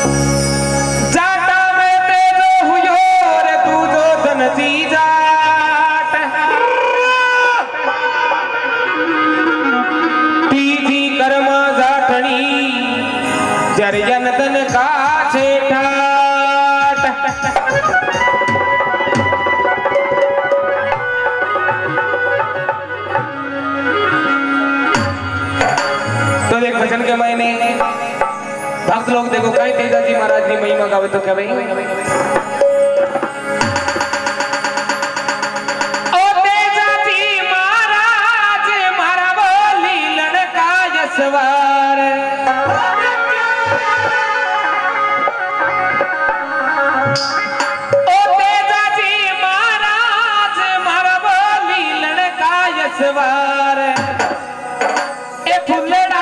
जाटा में तेजो हुयो रे तू जो जनती जाट तीजी कर्म जाटनी जरियन तन का छेठाट। तो एक भजन के महीने भक्त लोग देखो कहीं तेजा जी महाराज की महिमा गावे तो क्या भाई ओ तेजा जी महाराज मारा बोली लड़का यशवार ओ तेजा जी महाराज मारा बोली लड़का यशवार ए फुल्लड़ा